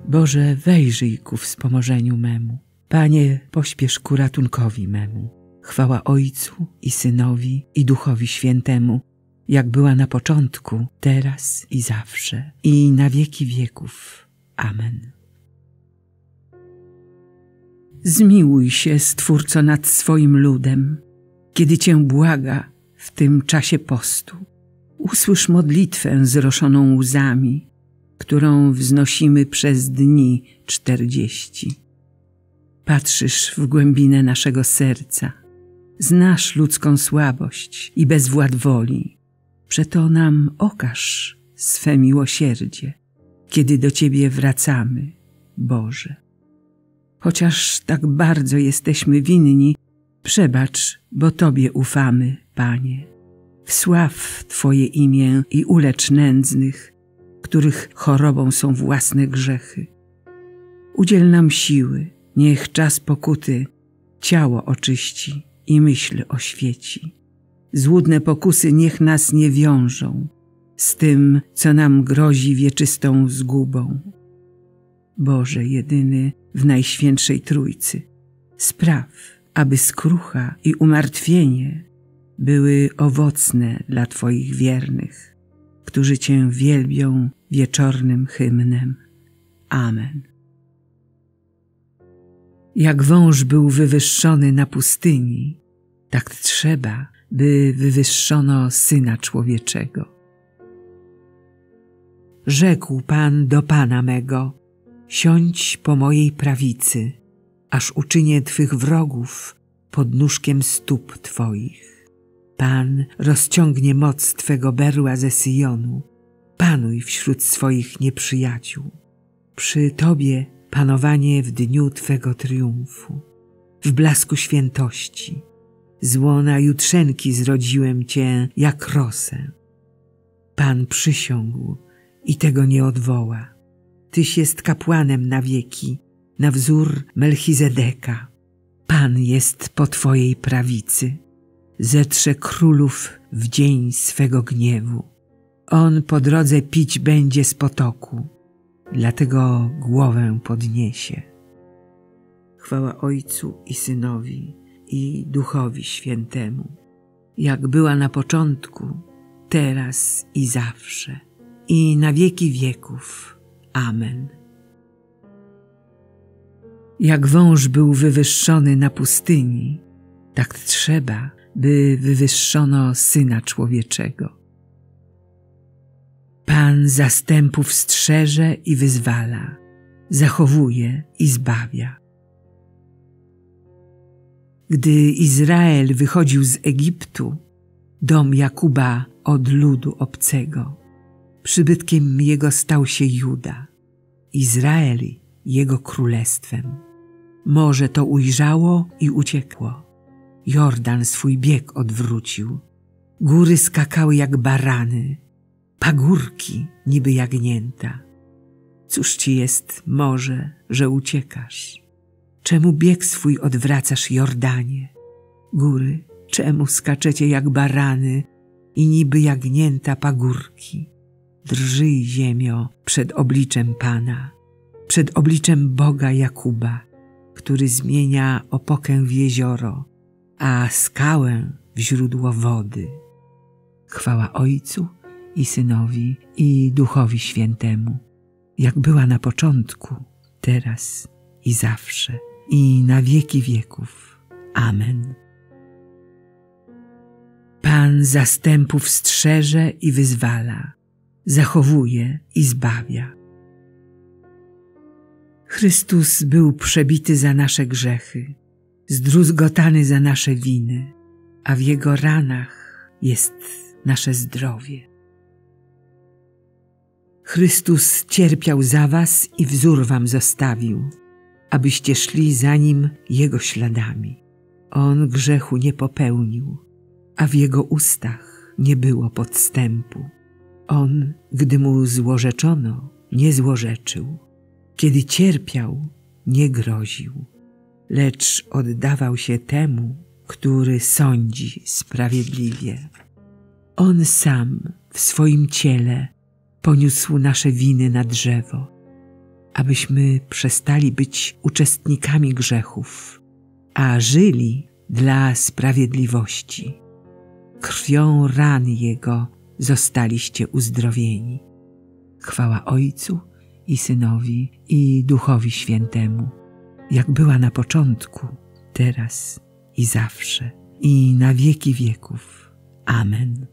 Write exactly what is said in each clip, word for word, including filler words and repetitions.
Boże, wejrzyj ku wspomożeniu memu. Panie, pośpiesz ku ratunkowi memu. Chwała Ojcu i Synowi i Duchowi Świętemu, jak była na początku, teraz i zawsze, i na wieki wieków. Amen. Zmiłuj się, Stwórco, nad swoim ludem, kiedy Cię błaga w tym czasie postu. Usłysz modlitwę zroszoną łzami, którą wznosimy przez dni czterdzieści. Patrzysz w głębinę naszego serca, znasz ludzką słabość i bezwład woli. Przeto nam okaż swe miłosierdzie, kiedy do Ciebie wracamy, Boże. Chociaż tak bardzo jesteśmy winni, przebacz, bo Tobie ufamy, Panie. Wsław Twoje imię i ulecz nędznych, których chorobą są własne grzechy. Udziel nam siły, niech czas pokuty ciało oczyści i myśl oświeci. Złudne pokusy niech nas nie wiążą z tym, co nam grozi wieczystą zgubą. Boże jedyny w Najświętszej Trójcy, spraw, aby skrucha i umartwienie były owocne dla Twoich wiernych, którzy Cię wielbią wieczornym hymnem. Amen. Jak wąż był wywyższony na pustyni, tak trzeba, by wywyższono Syna Człowieczego. Rzekł Pan do Pana mego: siądź po mojej prawicy, aż uczynię Twych wrogów podnóżkiem stóp Twoich. Pan rozciągnie moc Twego berła ze Syjonu, panuj wśród swoich nieprzyjaciół. Przy Tobie panowanie w dniu Twego triumfu, w blasku świętości. Z łona jutrzenki zrodziłem Cię jak rosę. Pan przysiągł i tego nie odwoła. Tyś jest kapłanem na wieki, na wzór Melchizedeka. Pan jest po Twojej prawicy. Zetrze królów w dzień swego gniewu. On po drodze pić będzie z potoku, dlatego głowę podniesie. Chwała Ojcu i Synowi i Duchowi Świętemu, jak była na początku, teraz i zawsze, i na wieki wieków. Amen. Jak wąż był wywyższony na pustyni, tak trzeba, by wywyższono Syna Człowieczego. Pan zastępów strzeże i wyzwala, zachowuje i zbawia. Gdy Izrael wychodził z Egiptu, dom Jakuba od ludu obcego, przybytkiem jego stał się Juda, Izrael jego królestwem. Morze to ujrzało i uciekło. Jordan swój bieg odwrócił. Góry skakały jak barany, pagórki niby jagnięta. Cóż ci jest, morze, że uciekasz? Czemu bieg swój odwracasz, Jordanie? Góry, czemu skaczecie jak barany i niby jagnięta pagórki? Drżyj, ziemio, przed obliczem Pana, przed obliczem Boga Jakuba, który zmienia opokę w jezioro, a skałę w źródło wody. Chwała Ojcu i Synowi i Duchowi Świętemu, jak była na początku, teraz i zawsze, i na wieki wieków. Amen. Pan zastępów strzeże i wyzwala, zachowuje i zbawia. Chrystus był przebity za nasze grzechy, zdruzgotany za nasze winy, a w Jego ranach jest nasze zdrowie. Chrystus cierpiał za was i wzór wam zostawił, abyście szli za Nim Jego śladami. On grzechu nie popełnił, a w Jego ustach nie było podstępu. On, gdy Mu złorzeczono, nie złorzeczył. Kiedy cierpiał, nie groził, lecz oddawał się temu, który sądzi sprawiedliwie. On sam w swoim ciele poniósł nasze winy na drzewo, abyśmy przestali być uczestnikami grzechów, a żyli dla sprawiedliwości. Krwią ran Jego zostaliście uzdrowieni. Chwała Ojcu i Synowi, i Duchowi Świętemu, jak była na początku, teraz i zawsze, i na wieki wieków. Amen.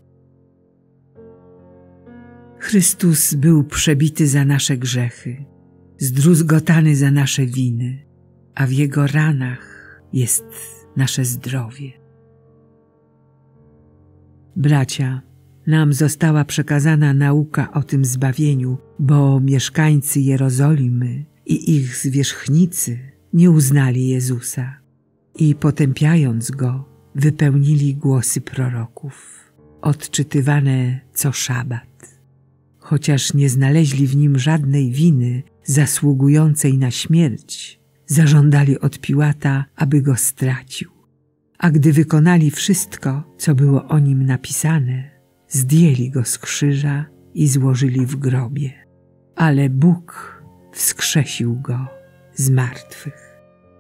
Chrystus był przebity za nasze grzechy, zdruzgotany za nasze winy, a w Jego ranach jest nasze zdrowie. Bracia, nam została przekazana nauka o tym zbawieniu, bo mieszkańcy Jerozolimy i ich zwierzchnicy nie uznali Jezusa i potępiając Go, wypełnili głosy proroków, odczytywane co szabat. Chociaż nie znaleźli w Nim żadnej winy zasługującej na śmierć, zażądali od Piłata, aby Go stracił. A gdy wykonali wszystko, co było o Nim napisane, zdjęli Go z krzyża i złożyli w grobie. Ale Bóg wskrzesił Go z martwych.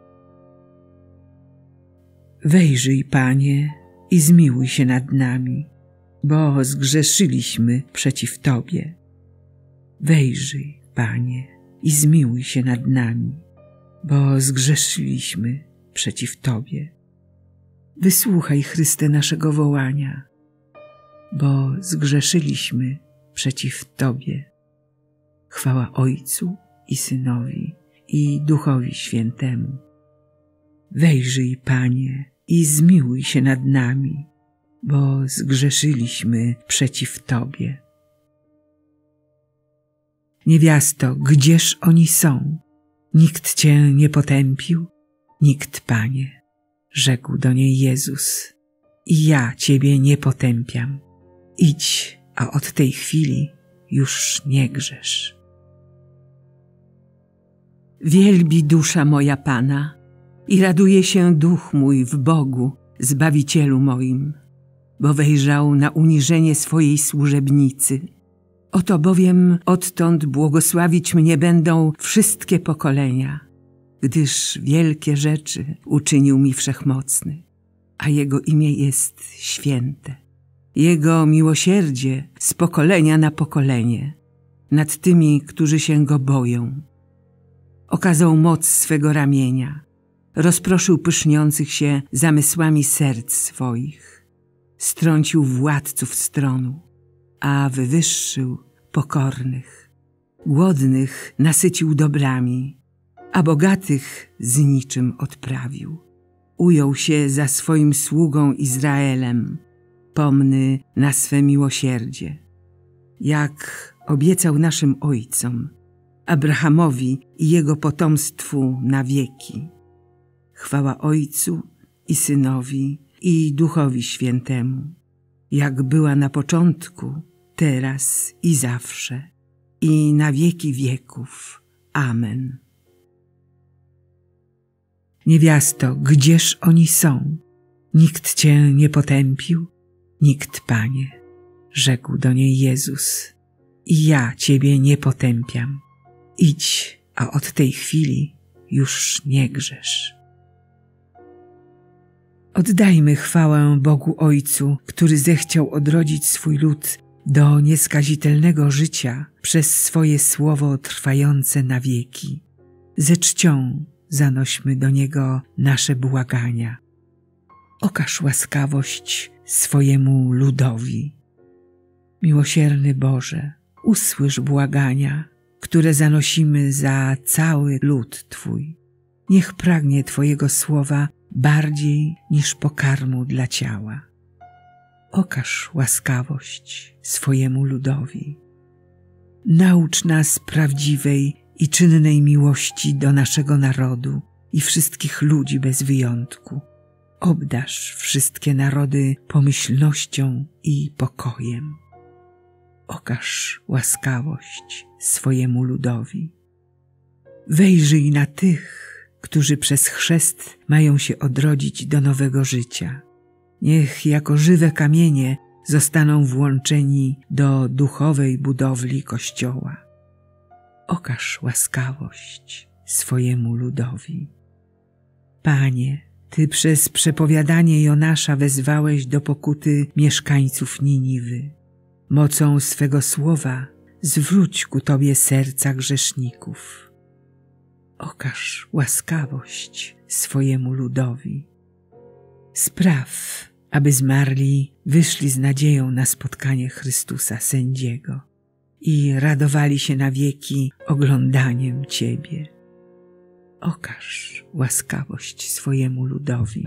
Wejrzyj, Panie, i zmiłuj się nad nami, bo zgrzeszyliśmy przeciw Tobie. Wejrzyj, Panie, i zmiłuj się nad nami, bo zgrzeszyliśmy przeciw Tobie. Wysłuchaj, Chryste, naszego wołania, bo zgrzeszyliśmy przeciw Tobie. Chwała Ojcu i Synowi, i Duchowi Świętemu. Wejrzyj, Panie, i zmiłuj się nad nami, bo zgrzeszyliśmy przeciw Tobie. Niewiasto, gdzież oni są? Nikt Cię nie potępił? Nikt, Panie, rzekł do niej Jezus. I ja Ciebie nie potępiam. Idź, a od tej chwili już nie grzesz. Wielbi dusza moja Pana i raduje się duch mój w Bogu, Zbawicielu moim, bo wejrzał na uniżenie swojej służebnicy. Oto bowiem odtąd błogosławić mnie będą wszystkie pokolenia, gdyż wielkie rzeczy uczynił mi Wszechmocny, a Jego imię jest święte. Jego miłosierdzie z pokolenia na pokolenie nad tymi, którzy się Go boją. Okazał moc swego ramienia, rozproszył pyszniących się zamysłami serc swoich, strącił władców stronu, a wywyższył pokornych. Głodnych nasycił dobrami, a bogatych z niczym odprawił. Ujął się za swoim sługą Izraelem, pomny na swe miłosierdzie, jak obiecał naszym ojcom, Abrahamowi i jego potomstwu na wieki. Chwała Ojcu i Synowi, i Duchowi Świętemu, jak była na początku, teraz i zawsze, i na wieki wieków. Amen. Niewiasto, gdzież oni są? Nikt Cię nie potępił? Nikt, Panie, rzekł do niej Jezus. I ja Ciebie nie potępiam. Idź, a od tej chwili już nie grzesz. Oddajmy chwałę Bogu Ojcu, który zechciał odrodzić swój lud do nieskazitelnego życia przez swoje słowo trwające na wieki. Ze czcią zanośmy do Niego nasze błagania. Okaż łaskawość swojemu ludowi. Miłosierny Boże, usłysz błagania, które zanosimy za cały lud Twój. Niech pragnie Twojego słowa bardziej niż pokarmu dla ciała. Okaż łaskawość swojemu ludowi. Naucz nas prawdziwej i czynnej miłości do naszego narodu i wszystkich ludzi bez wyjątku. Obdarz wszystkie narody pomyślnością i pokojem. Okaż łaskawość swojemu ludowi. Wejrzyj na tych, którzy przez chrzest mają się odrodzić do nowego życia. Niech jako żywe kamienie zostaną włączeni do duchowej budowli Kościoła. okaż łaskawość swojemu ludowi. Panie, Ty przez przepowiadanie Jonasza wezwałeś do pokuty mieszkańców Niniwy. Mocą swego słowa zwróć ku Tobie serca grzeszników. Okaż łaskawość swojemu ludowi. Spraw, aby zmarli wyszli z nadzieją na spotkanie Chrystusa Sędziego i radowali się na wieki oglądaniem Ciebie. Okaż łaskawość swojemu ludowi.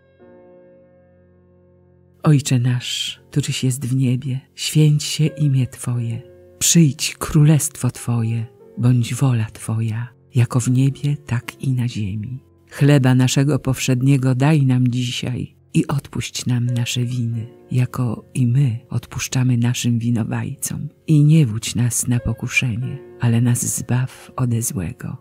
Ojcze nasz, któryś jest w niebie, święć się imię Twoje. Przyjdź królestwo Twoje, bądź wola Twoja, jako w niebie, tak i na ziemi. Chleba naszego powszedniego daj nam dzisiaj i odpuść nam nasze winy, jako i my odpuszczamy naszym winowajcom. I nie wódź nas na pokuszenie, ale nas zbaw ode złego.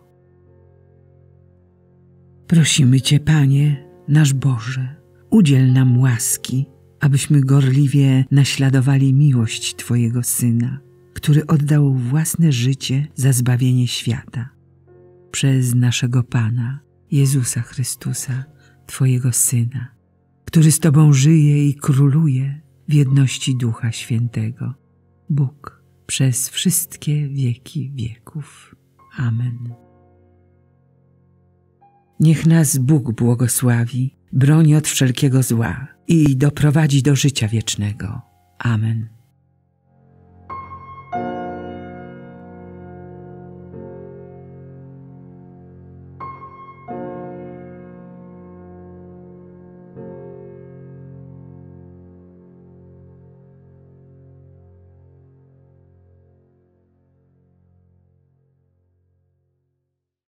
Prosimy Cię, Panie, nasz Boże, udziel nam łaski, abyśmy gorliwie naśladowali miłość Twojego Syna, który oddał własne życie za zbawienie świata. Przez naszego Pana, Jezusa Chrystusa, Twojego Syna, który z Tobą żyje i króluje w jedności Ducha Świętego, Bóg przez wszystkie wieki wieków. Amen. Niech nas Bóg błogosławi, broni od wszelkiego zła i doprowadzi do życia wiecznego. Amen.